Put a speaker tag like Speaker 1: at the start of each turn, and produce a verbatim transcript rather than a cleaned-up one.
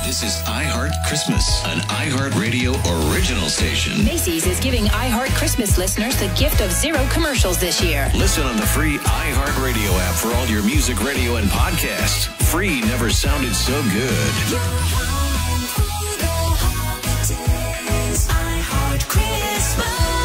Speaker 1: This is iHeartChristmas, an iHeartRadio original station.
Speaker 2: Macy's is giving iHeartChristmas listeners the gift of zero commercials this year.
Speaker 1: Listen on the free iHeartRadio app for all your music, radio, and podcasts. Free never sounded so good.
Speaker 3: Your home for the holidays. iHeartChristmas.